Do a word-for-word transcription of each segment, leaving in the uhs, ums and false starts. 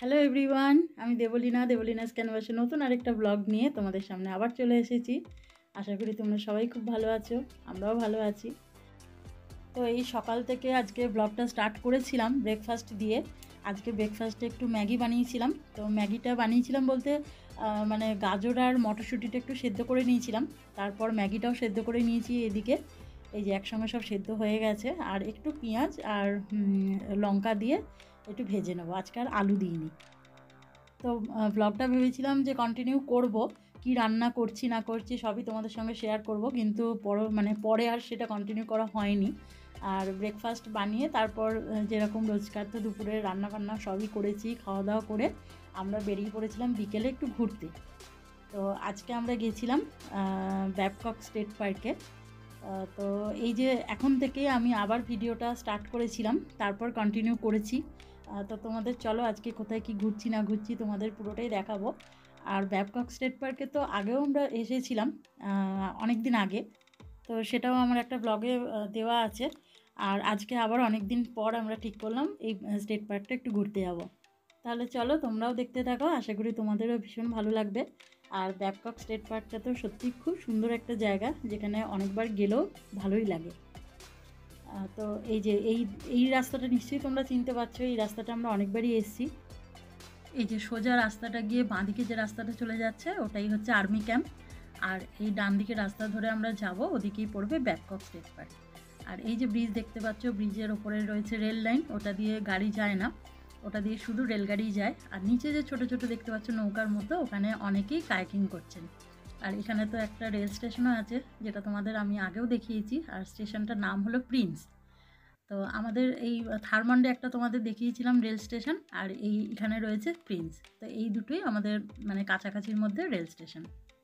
Hello everyone, আমি দেবলীনা দেবলীনাস ক্যানভাসে নতুন আরেকটা ব্লগ নিয়ে তোমাদের সামনে আবার চলে এসেছি। আশা করি তোমরা সবাই খুব ভালো আছো, আমরাও ভালো আছি। তো এই সকাল থেকে আজকে ব্লগটা স্টার্ট করেছিলাম ব্রেকফাস্ট দিয়ে। আজকে ব্রেকফাস্টে একটু ম্যাগি বানিয়েছিলাম। তো ম্যাগিটা বানিয়েছিলাম বলতে মানে গাজর আর মটরশুঁটিটা একটু সেদ্ধ করে নিয়েছিলাম, তারপর ম্যাগিটাও সেদ্ধ করে নিয়েছি এদিকে। এই যে একসঙ্গে সব সেদ্ধ হয়ে গেছে, আর একটু পেঁয়াজ আর লঙ্কা দিয়ে একটু ভেজে নেবো। আজকে আর আলু দিইনি। তো ব্লগটা ভেবেছিলাম যে কন্টিনিউ করব, কি রান্না করছি না করছি সবই তোমাদের সঙ্গে শেয়ার করব, কিন্তু পর মানে পরে আর সেটা কন্টিনিউ করা হয়নি। আর ব্রেকফাস্ট বানিয়ে তারপর যেরকম রোজকার তো দুপুরে রান্না বান্না সবই করেছি, খাওয়া দাওয়া করে আমরা বেরিয়ে পড়েছিলাম বিকেলে একটু ঘুরতে। তো আজকে আমরা গেছিলাম ব্যাবকক স্টেট পার্কে। তো এই যে এখন থেকে আমি আবার ভিডিওটা স্টার্ট করেছিলাম, তারপর কন্টিনিউ করেছি। তো তোমাদের চলো আজকে কোথায় কি ঘুরছি না ঘুরছি তোমাদের পুরোটাই দেখাবো। আর ব্যাবকক স্টেট পার্কে তো আগেও আমরা এসেছিলাম অনেক দিন আগে, তো সেটাও আমার একটা ব্লগে দেওয়া আছে। আর আজকে আবার অনেক দিন পর আমরা ঠিক করলাম এই স্টেট পার্কটা একটু ঘুরতে যাব। তাহলে চলো তোমরাও দেখতে থাকো, আশা করি তোমাদেরও ভীষণ ভালো লাগবে। আর ব্যাবকক স্টেট পার্কটা তো সত্যি খুব সুন্দর একটা জায়গা, যেখানে অনেকবার গেলেও ভালোই লাগে। তো এই যে এই এই রাস্তাটা নিশ্চয়ই তোমরা চিনতে পারছো, এই রাস্তাটা আমরা অনেকবারই এসেছি। এই যে সোজা রাস্তাটা গিয়ে বাঁদিকে যে রাস্তাটা চলে যাচ্ছে ওটাই হচ্ছে আর্মি ক্যাম্প, আর এই ডান দিকে রাস্তা ধরে আমরা যাব ওদিকেই পড়বে ব্যাবকক স্টেট পার্ক। আর এই যে ব্রিজ দেখতে পাচ্ছ, ব্রিজের ওপরে রয়েছে রেল লাইন, ওটা দিয়ে গাড়ি যায় না, ওটা দিয়ে শুধু রেলগাড়ি যায়। আর নিচে যে ছোট ছোট দেখতে পাচ্ছ নৌকার মতো, ওখানে অনেকেই কায়াকিং করছেন। আর এখানে তো একটা রেল স্টেশনও আছে, যেটা তোমাদের আমি আগেও দেখিয়েছি, আর স্টেশনটার নাম হলো প্রিন্স। তো আমাদের এই থারমান্ডে একটা তোমাদের দেখিয়েছিলাম রেল স্টেশন, আর এই এখানে রয়েছে প্রিন্স। তো এই দুটোই আমাদের মানে কাছাকাছির মধ্যে রেল স্টেশন।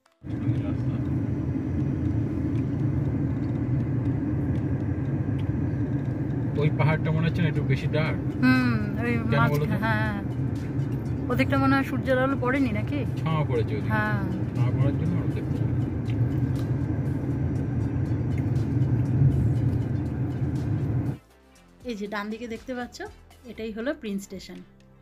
ওই পাহাড়টা মনে হচ্ছে না একটু বেশি ডার্ক? হুম, ওই হ্যাঁ, ওদিকটা মনে হয় সূর্যের আলো পড়েনি নাকি, ছায়া পড়েছে ওদিকে। হ্যাঁ, ছায়া পড়ার জন্য আর দেখতে পাচ্ছি। এই যে ডান দিকে দেখতে পাচ্ছ, এটাই হলো প্রিন্স স্টেশন।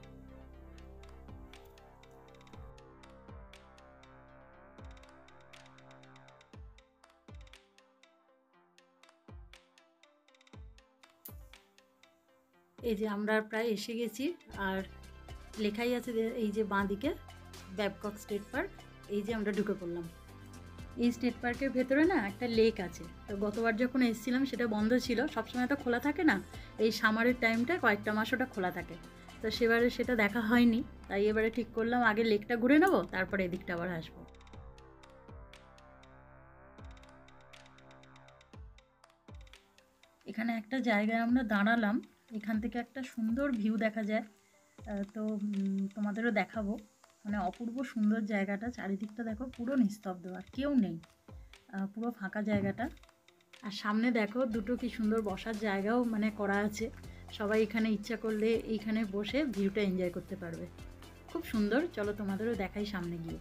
এই যে আমরা প্রায় এসে গেছি, আর লেখাই আছে এই যে বাঁ দিকে ব্যাবকক স্টেট পার্ক। এই যে আমরা ঢুকে পড়লাম। এই স্টেট পার্কের ভেতরে না একটা লেক আছে। তো গতবার যখন এসেছিলাম সেটা বন্ধ ছিল, সবসময় তো খোলা থাকে না, এই সামারের টাইমটা কয়েকটা মাস ওটা খোলা থাকে। তো সেবারে সেটা দেখা হয়নি, তাই এবারে ঠিক করলাম আগে লেকটা ঘুরে নেবো, তারপরে এদিকটা আবার আসবো। এখানে একটা জায়গায় আমরা দাঁড়ালাম, এখান থেকে একটা সুন্দর ভিউ দেখা যায়। তো তোমাদেরও দেখাবো, মানে অপূর্ব সুন্দর জায়গাটা। চারিদিকটা দেখো পুরো নিস্তব্ধ, আর কেউ নেই, পুরো ফাঁকা জায়গাটা। আর সামনে দেখো দুটো কি সুন্দর বসার জায়গাও মানে করা আছে, সবাই এখানে ইচ্ছা করলে এইখানে বসে ভিউটা এনজয় করতে পারবে। খুব সুন্দর, চলো তোমাদেরও দেখাই সামনে গিয়ে।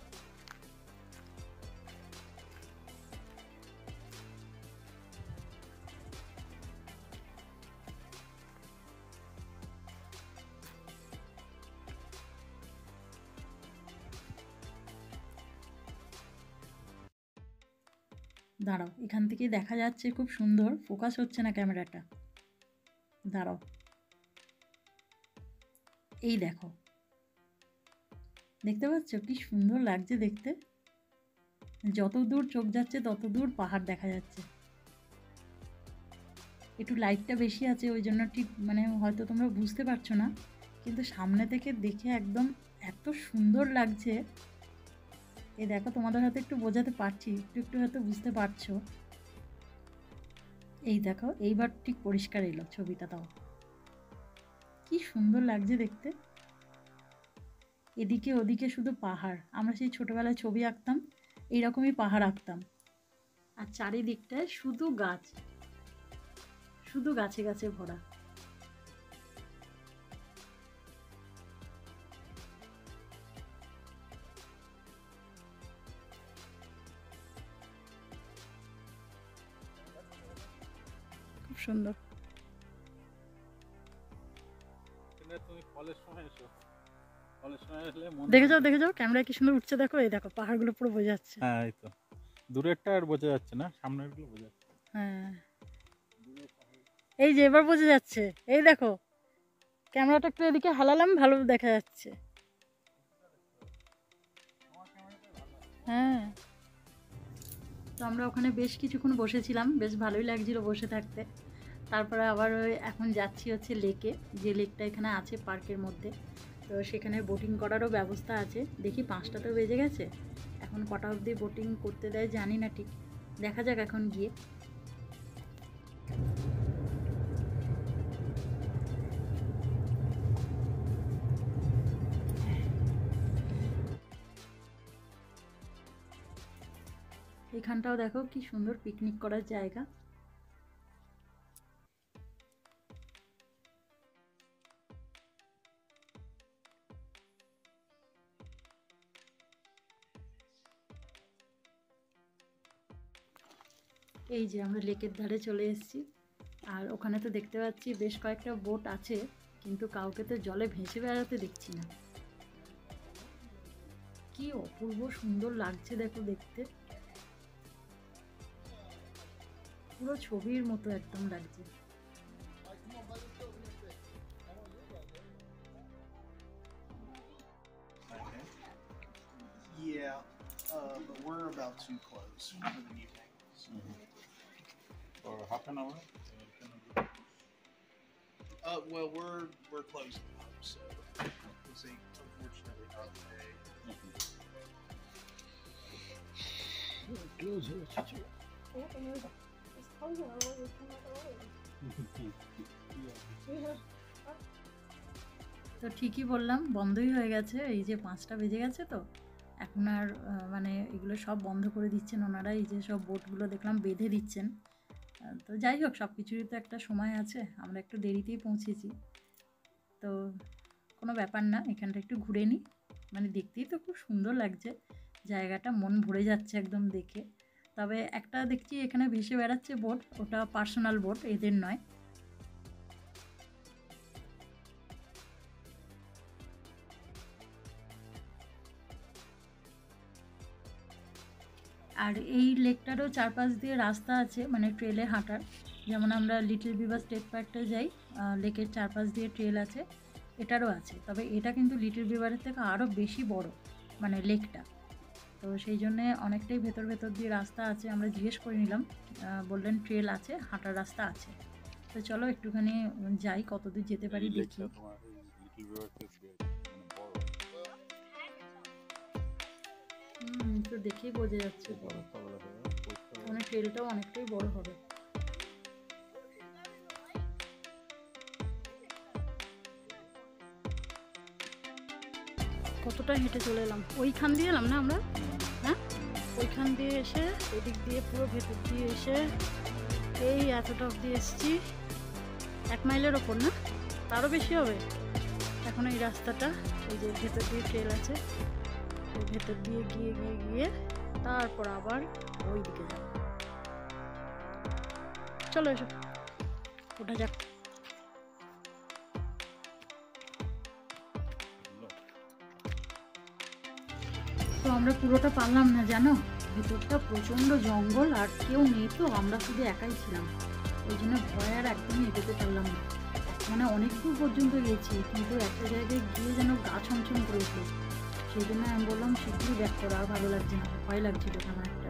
দাঁড়াও, এখান থেকে দেখা যাচ্ছে খুব সুন্দর, ফোকাস হচ্ছে না ক্যামেরাটা, দাঁড়াও। এই দেখো, দেখতে পাচ্ছ কি সুন্দর লাগছে দেখতে, যত দূর চোখ যাচ্ছে তত দূর পাহাড় দেখা যাচ্ছে। একটু লাইটটা বেশি আছে ওই জন্য ঠিক মানে হয়তো তোমরা বুঝতে পারছো না, কিন্তু সামনে থেকে দেখে একদম এত সুন্দর লাগছে। এই দেখো, তোমাদের হয়তো একটু বোঝাতে পারছি, একটু একটু হয়তো বুঝতে পারছো। এই দেখো, এইবার ঠিক পরিষ্কার এলো ছবিটা, তাও কি সুন্দর লাগছে দেখতে। এদিকে ওদিকে শুধু পাহাড়, আমরা সেই ছোটবেলায় ছবি আঁকতাম এইরকমই পাহাড় আঁকতাম। আর চারিদিকটায় শুধু গাছ, শুধু গাছে গাছে ভরা। খুব সুন্দর। তুমি ফলের সময় এসো, ফলের সময় আসলে মন দেখে যাও দেখে যাও ক্যামেরায় কি সুন্দর উঠছে, দেখো এই দেখো পাহাড়গুলো পুরো বোঝা যাচ্ছে। হ্যাঁ এই তো দূরেরটা আর বোঝা যাচ্ছে না, সামনেরগুলো বোঝা যাচ্ছে। হ্যাঁ এই যে এবার বোঝা যাচ্ছে, এই দেখো ক্যামেরাটা একটু এদিকে হালালাম, ভালো দেখা যাচ্ছে। হ্যাঁ তো আমরা ওখানে বেশ কিছুক্ষণ বসেছিলাম, বেশ ভালোই লাগছিল বসে থাকতে। তারপরে আবার ওই এখন যাচ্ছি হচ্ছে লেকে, যে লেকটা এখানে আছে পার্কের মধ্যে, তো সেখানে বোটিং করারও ব্যবস্থা আছে। দেখি পাঁচটা তো বেজে গেছে, এখন কটা অবধি বোটিং করতে দেয় জানি না ঠিক, দেখা যাক এখন গিয়ে। এখানটাও দেখো কি সুন্দর পিকনিক করার জায়গা। এই যে আমরা লেকের ধারে চলে এসেছি, আর ওখানে তো দেখতে পাচ্ছি বেশ কয়েকটা বোট আছে, কিন্তু কাউকে তো জলে ভেসে বেড়াতে দেখছি না। কি অপূর্ব সুন্দর লাগছে দেখো দেখতে, পুরো ছবির মতো একদম লাগছে। Yeah, uh, but we're about to close for the evening. So. For half an hour? Uh, well, we're we're closing up, so this ain't unfortunately not the day. Close here, Chichi. তো ঠিকই বললাম, বন্ধই হয়ে গেছে। এই যে পাঁচটা বেজে গেছে, তো এখন আর মানে এগুলো সব বন্ধ করে দিচ্ছেন ওনারা। এই যে সব বোটগুলো দেখলাম বেঁধে দিচ্ছেন। তো যাই হোক, সব কিছুরই তো একটা সময় আছে, আমরা একটু দেরিতেই পৌঁছেছি, তো কোনো ব্যাপার না। এখানটা একটু ঘুরে নিই, মানে দেখতেই তো খুব সুন্দর লাগছে জায়গাটা, মন ভরে যাচ্ছে একদম দেখে। তবে একটা দেখছি এখানে ভেসে বেড়াচ্ছে বোট, ওটা পার্সোনাল বোট, এদের নয়। আর এই লেকটারও চারপাশ দিয়ে রাস্তা আছে, মানে ট্রেলে হাঁটার, যেমন আমরা লিটল বিভার স্টেট পার্কটা যাই, লেকের চারপাশ দিয়ে ট্রেল আছে, এটারও আছে। তবে এটা কিন্তু লিটল বিভারের থেকে আরও বেশি বড়, মানে লেকটা, তো সেই জন্যে অনেকটাই ভেতর ভেতর দিয়ে রাস্তা আছে। আমরা জিজ্ঞেস করে নিলাম, বললেন ট্রেল আছে, হাঁটার রাস্তা আছে। তো চলো একটুখানি যাই, কতদূর যেতে পারি দেখি। হুম, তো দেখেই বোঝা যাচ্ছে মানে ট্রেলটাও অনেকটাই বড় হবে। কতটা হেঁটে চলে এলাম, ওইখান দিয়ে এলাম না আমরা, হ্যাঁ ওইখান দিয়ে এসে এদিক দিয়ে পুরো ভেতর দিয়ে এসে এই এতটা অবধি এসেছি। এক মাইলের ওপর না, তারও বেশি হবে। এখন এই রাস্তাটা, এই যে ভেতর দিয়ে ট্রেল আছে, এই ভেতর দিয়ে গিয়ে গিয়ে গিয়ে তারপর আবার ওই দিকে যাব। চলো এসো, ওঠা যাক। তো আমরা পুরোটা পারলাম না জানো, ভেতরটা প্রচণ্ড জঙ্গল, আর কেউ নেই তো, আমরা শুধু একাই ছিলাম, ওই জন্য ভয় আর একদমই এগোতে পারলাম না। মানে অনেক দূর পর্যন্ত গেছি, কিন্তু একটা জায়গায় গিয়ে যেন গা ছমছম করে উঠলো, সেই জন্য আমি বললাম শীঘ্রই ব্যাক করো, আর ভালো লাগছে না, ভয় লাগছিল আমার একটা।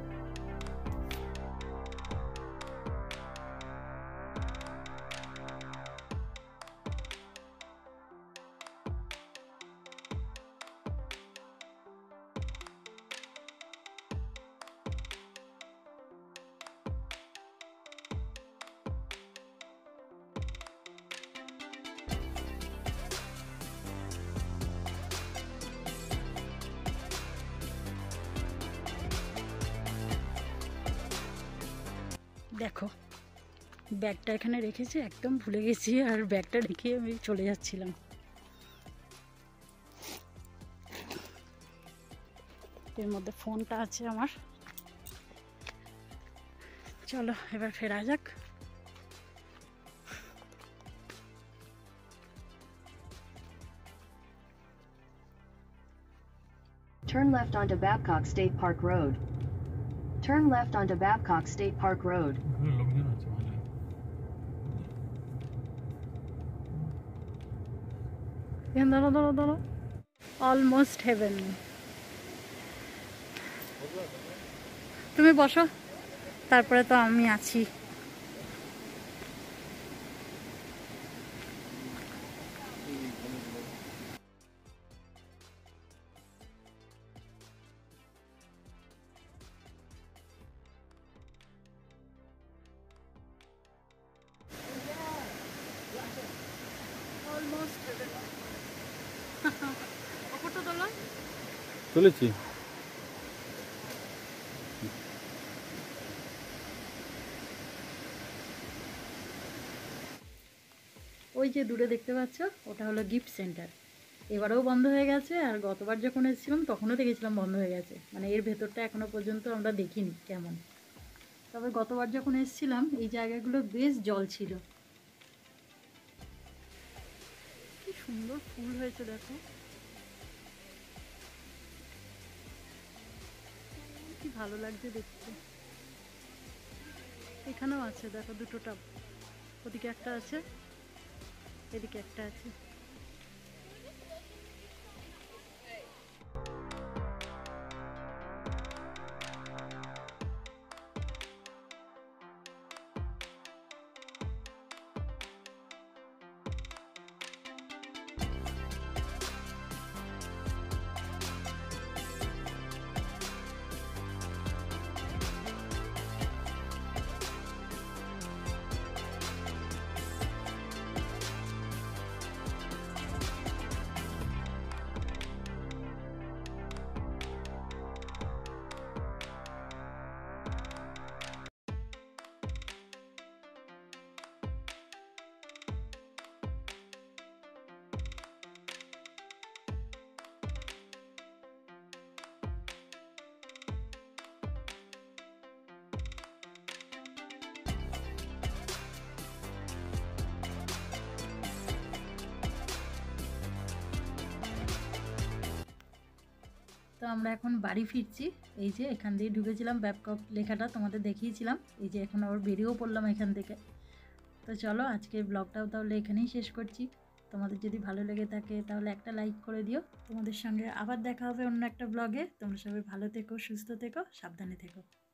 দেখো ব্যাগটা এখানে রেখেছি, একদম ভুলে গেছি, আর ব্যাগটা রেখে আমি চলে যাচ্ছিলাম। এর মধ্যে ফোনটা আছে আমার। চলো এবার ফেরা যাক। Turn left onto Babcock State Park Road. Turn left onto Babcock State Park Road. এখানে লোকজন আছে ভালো। এখানে দাঁড়ো দাঁড়ো দাঁড়ো অলমোস্ট হেভেন। তুমি বসো, তারপরে তো আমি আছি। Almost heaven. ওপরটা তোলো। তুলেছি। ওই যে দূরে দেখতে পাচ্ছ ওটা হলো গিফট সেন্টার। এবারেও বন্ধ হয়ে গেছে, আর গতবার যখন এসেছিলাম তখনও দেখেছিলাম বন্ধ হয়ে গেছে, মানে এর ভেতরটা এখনো পর্যন্ত আমরা দেখিনি কেমন। তবে গতবার যখন এসেছিলাম এই জায়গাগুলো বেশ জল ছিল। কি সুন্দর ফুল হয়েছে দেখো, কি ভালো লাগছে দেখতে। এখানেও আছে দেখো দুটো টাব, ওদিকে একটা আছে এদিকে একটা আছে। তো আমরা এখন বাড়ি ফিরছি। এই যে এখান দিয়ে ঢুকেছিলাম, ব্যাবকক লেখাটা তোমাদের দেখিয়েছিলাম। এই যে এখন আবার বেরিয়েও পড়লাম এখান থেকে। তো চলো আজকের ব্লগটাও তাহলে এখানেই শেষ করছি। তোমাদের যদি ভালো লেগে থাকে তাহলে একটা লাইক করে দিও। তোমাদের সঙ্গে আবার দেখা হবে অন্য একটা ব্লগে। তোমরা সবাই ভালো থেকো, সুস্থ থেকো, সাবধানে থেকো।